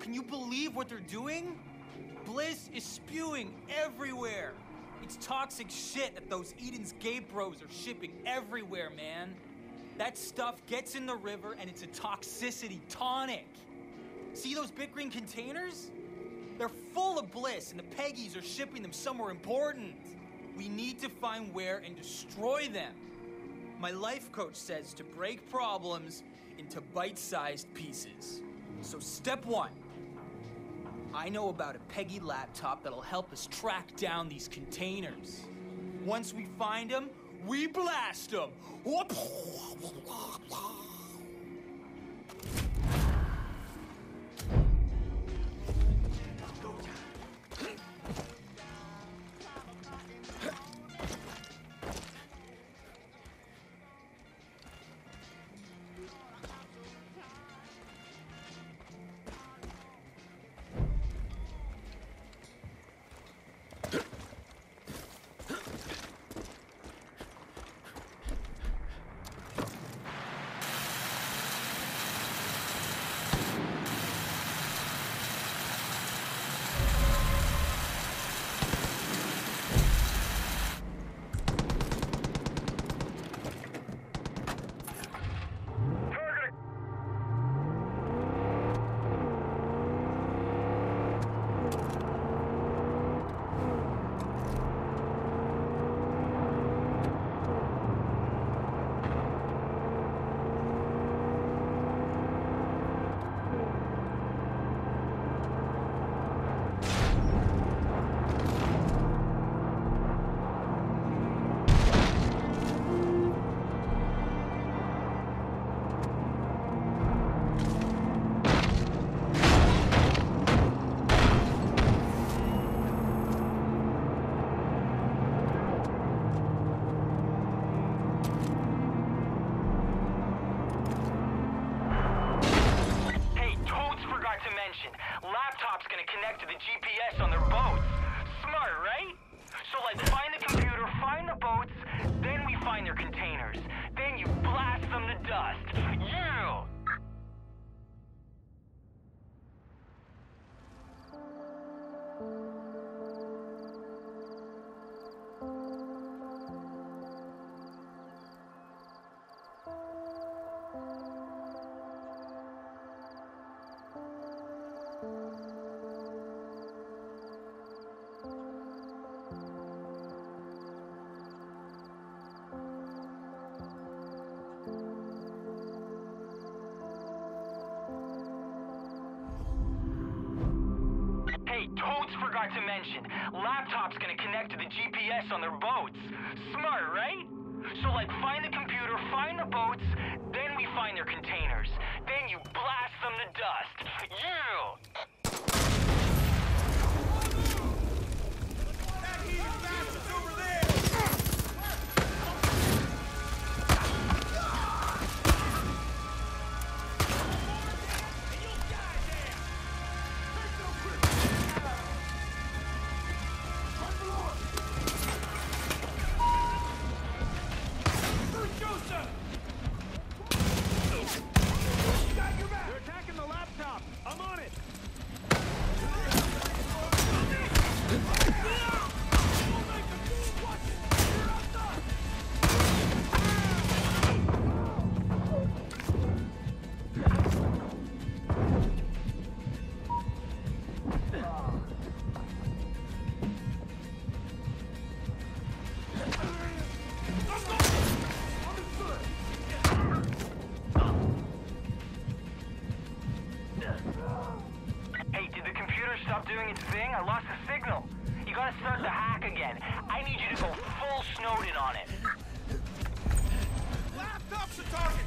can you believe what they're doing? Bliss is spewing everywhere. It's toxic shit that those Eden's Gate bros are shipping everywhere, man. That stuff gets in the river and it's a toxicity tonic. See those big green containers? They're full of Bliss and the Peggies are shipping them somewhere important. We need to find where and destroy them. My life coach says to break problems into bite-sized pieces. So step one, I know about a Peggy laptop that'll help us track down these containers. Once we find them, we blast them. Laptop's gonna connect to the GPS on their boats. Smart, right? So like find the computer, find the boats, then we find their containers. Then you blast them to dust. Yeah! Toads forgot to mention, laptop's gonna connect to the GPS on their boats. Smart, right? So like find the computer, find the boats, then we find their containers. Then you blast them to dust. Yeah! Stop doing its thing? I lost the signal. You gotta start the hack again. I need you to go full Snowden on it. Laptop's a target!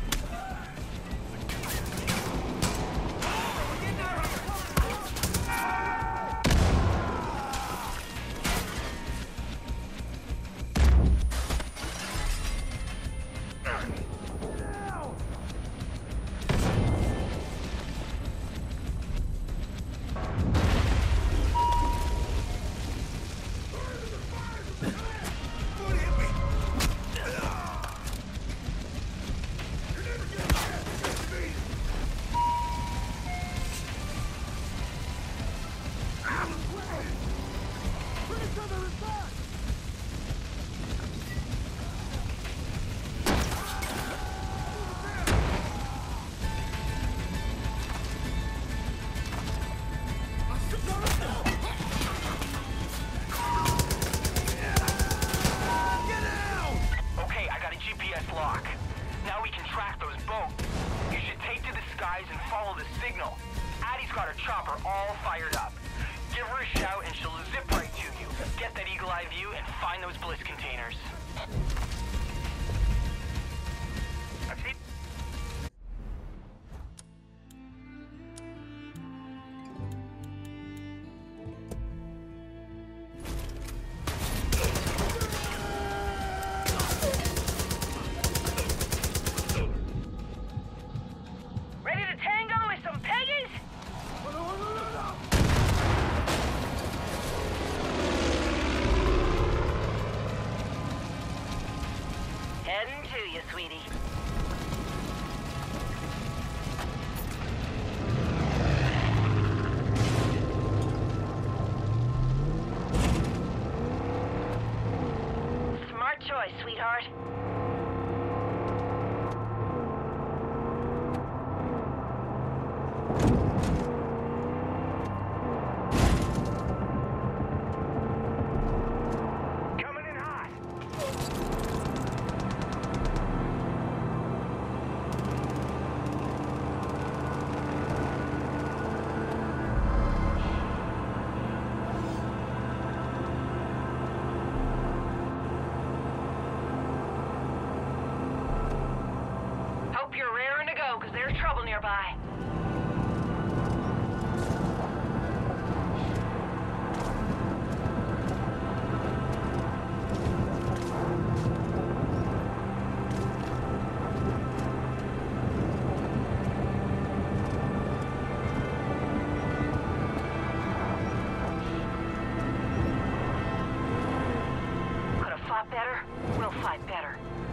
chopper all fired up. Give her a shout and she'll zip right to you. Get that eagle eye view and find those bliss containers. I've seen... Ready to tango with some peggies? Heading to you, sweetie. Smart choice, sweetheart. Coming in hot! Hope you're raring to go, because there's trouble nearby. Could have fought better. We'll fight better.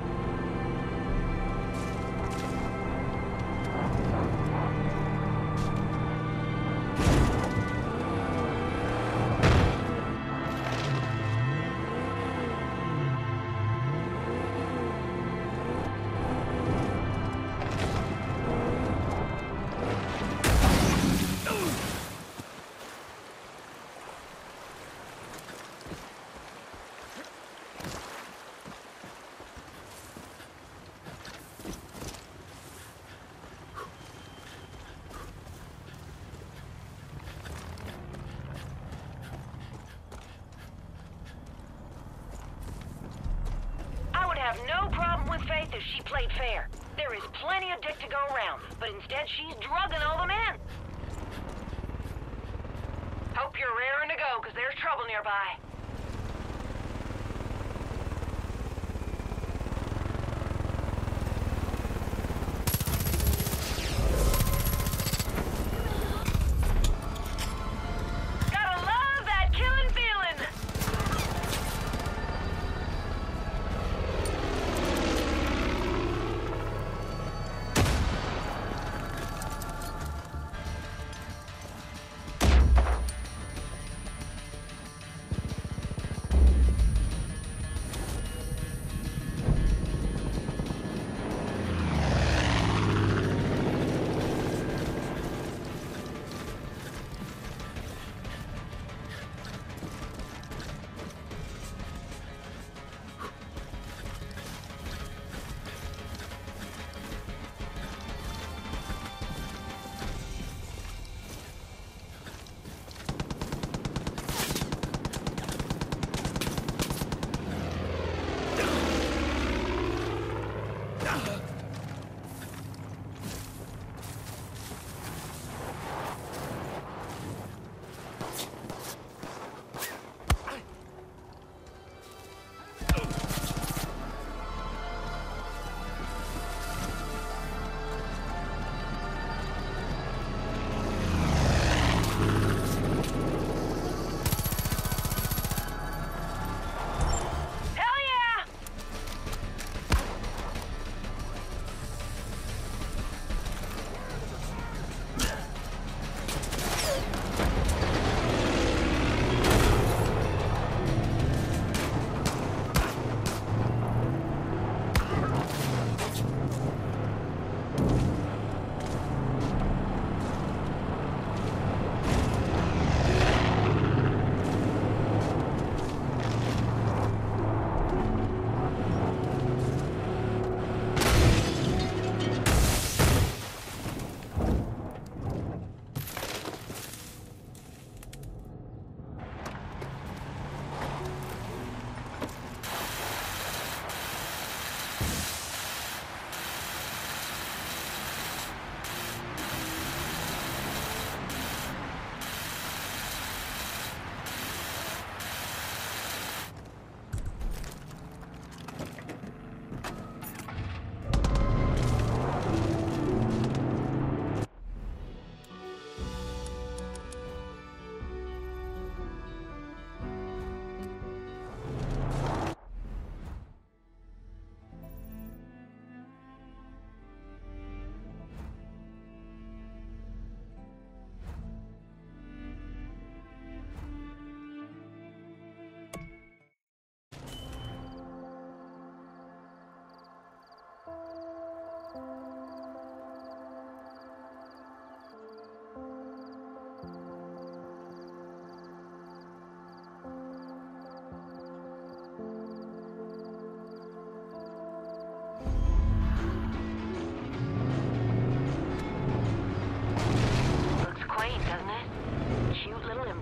I would have no problem with Faith if she played fair. There is plenty of dick to go around, but instead she's drugging all the men. Hope you're raring to go, because there's trouble nearby. Gotta love that killing feeling!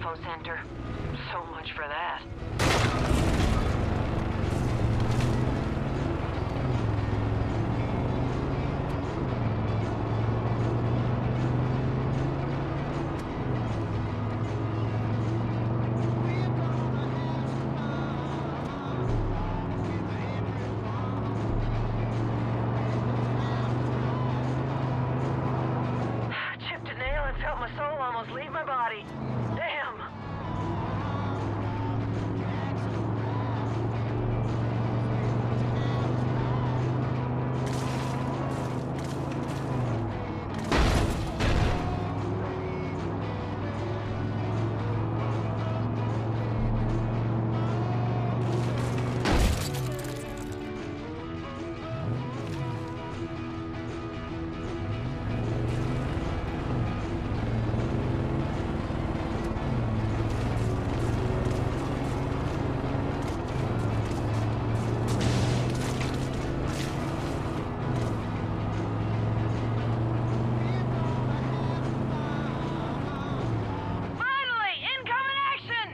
info center. So much for that. Chipped a nail and felt my soul almost leave my body. Damn! Finally! Incoming action!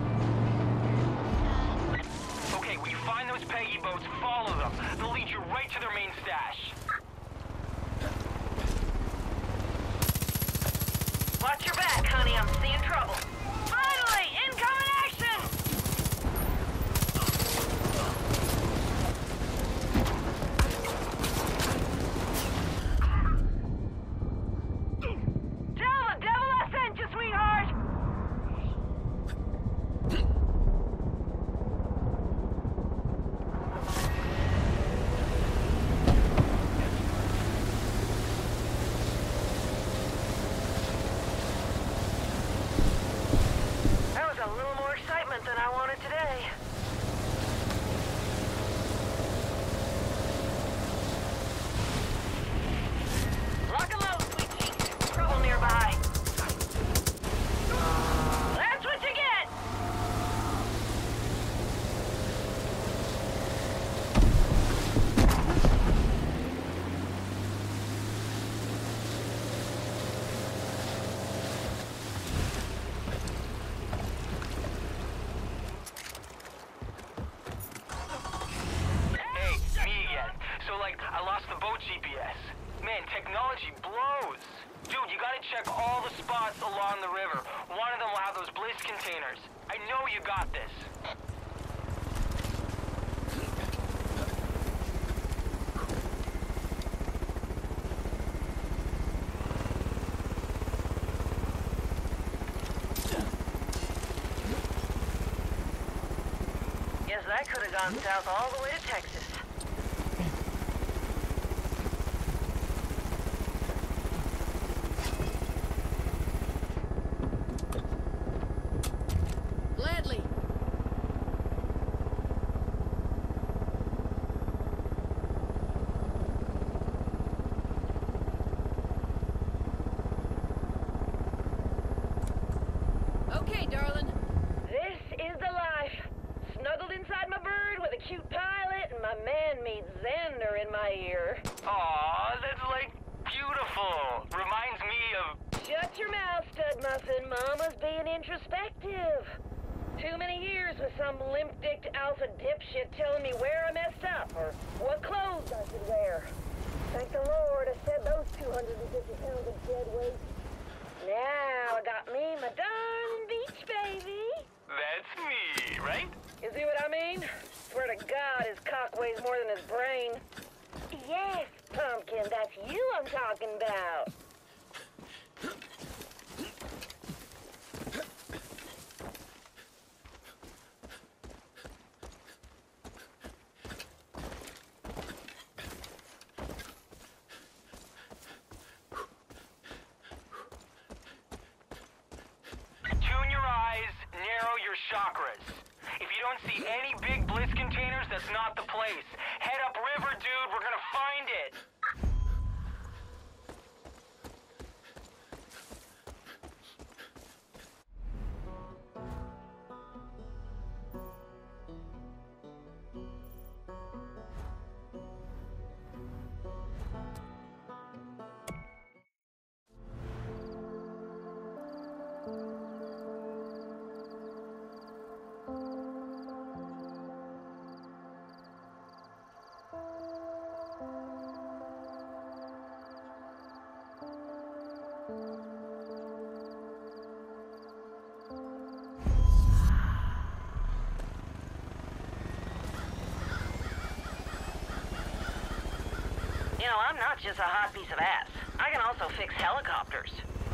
Okay, we find those Peggy boats, follow them. They'll lead you right to their main stash. Watch your back, honey. I'm seeing trouble. Finally! Incoming action! Tell the devil I sent you, sweetheart! That was a little more excitement than I wanted today. Lock and load, sweet cheeks. Trouble nearby. That's what you get! Hey, me again. So, I lost the boat GPS. Man, technology blows. Dude, you gotta check all the spots along the river. One of them will have those Bliss containers. I know you got this. Guess that could have gone south all the way to Texas. Gladly. Okay, darling. This is the life. Snuggled inside my bird with a cute pilot and my man-made Xander in my ear. Aw, that's beautiful. Reminds me of... Shut your mouth, stud muffin. Mama's being introspective. Too many years with some limp-dicked alpha dipshit telling me where I messed up or what clothes I should wear. Thank the Lord I said those 250 pounds of dead weight. Now I got me my darling beach baby. That's me, right? You see what I mean? Swear to God, his cock weighs more than his brain. Yes, Pumpkin, that's you I'm talking about. Tune your eyes, narrow your chakras. If you don't see any big Bliss containers, that's not the place. Head upriver, dude. We're gonna find it. You know, I'm not just a hot piece of ass. I can also fix helicopters.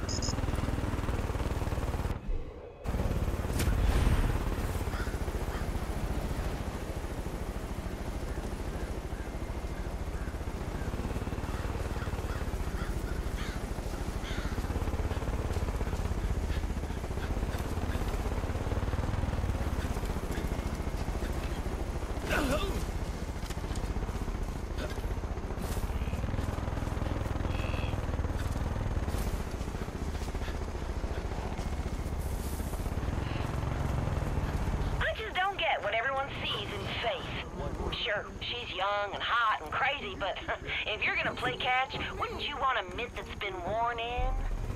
What everyone sees in Faith. Sure, she's young and hot and crazy, but if you're gonna play catch, wouldn't you want a mitt that's been worn in?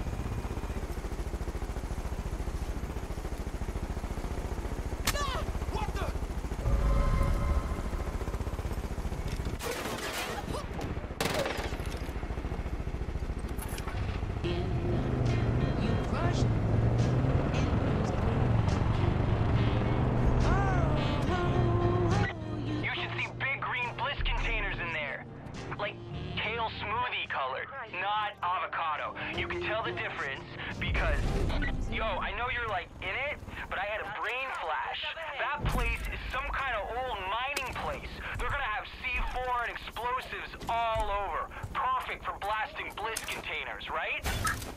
Smoothie colored, not avocado. You can tell the difference because, yo, I know you're like in it, but I had a brain flash. That place is some kind of old mining place. They're gonna have C4 and explosives all over. Perfect for blasting bliss containers, right?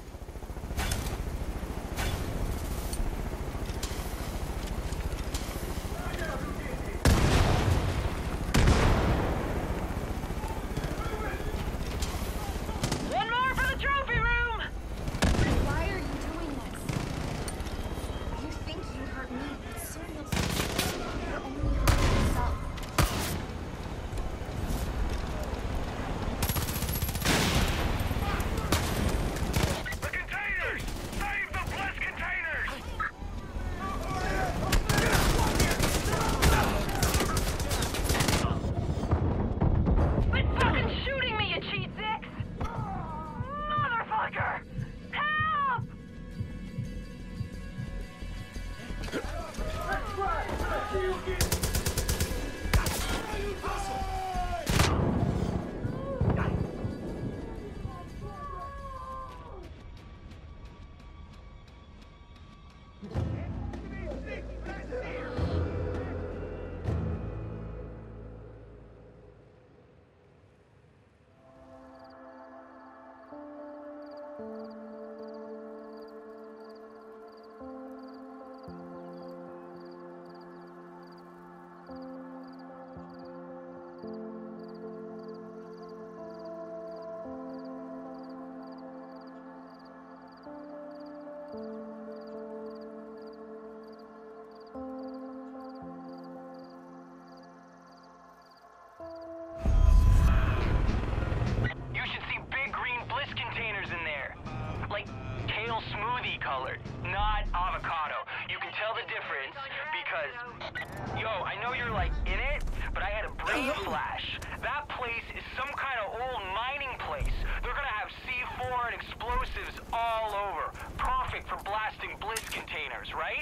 Smoothie colored, not avocado. You can tell the difference because, yo, I know you're like in it, but I had a brain flash. That place is some kind of old mining place. They're gonna have C4 and explosives all over. Perfect for blasting bliss containers, right?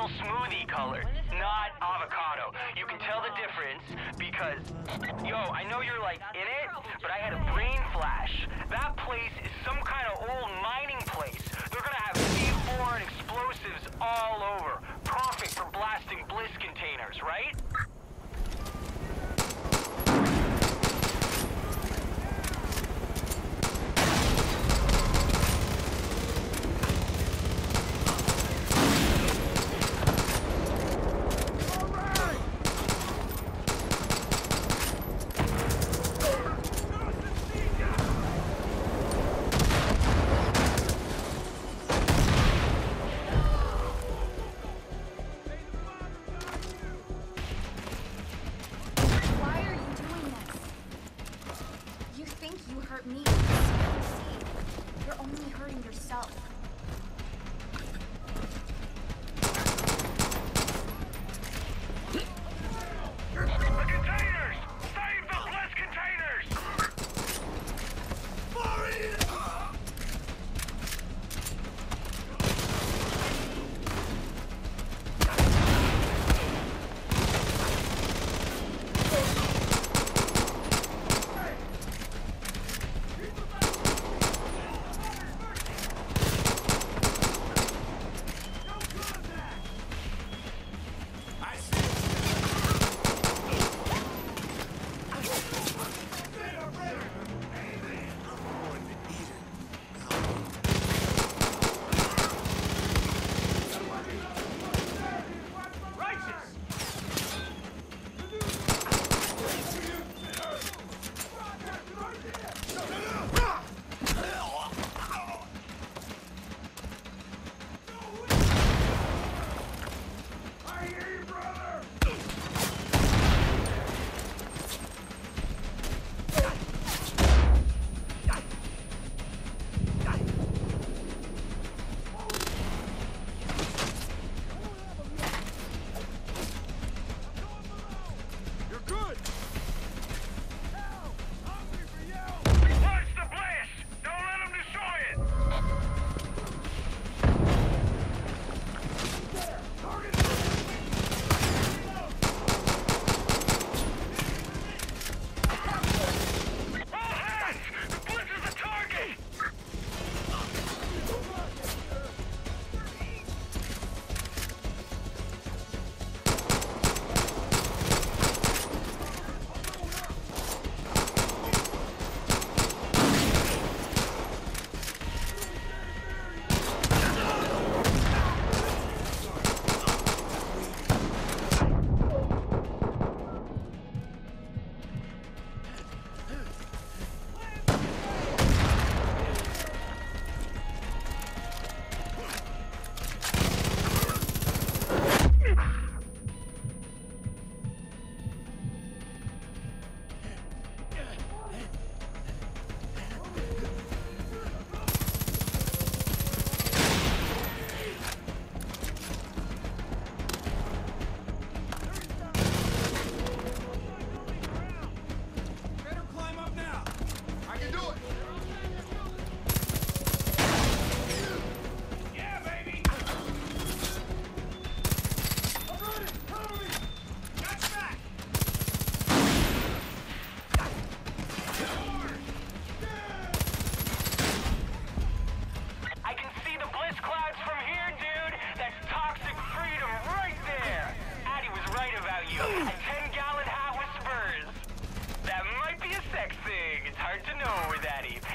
apple smoothie colored, not avocado. You can tell the difference because, yo, I know you're like in it, but I had a brain flash. That place is some kind of old mining place. They're gonna have C4 and explosives all over. Perfect for blasting Bliss containers, right? Me. You're only hurting yourself. The containers! Save the Bliss containers! A 10-gallon hat with spurs. That might be a sex thing. It's hard to know with Addy.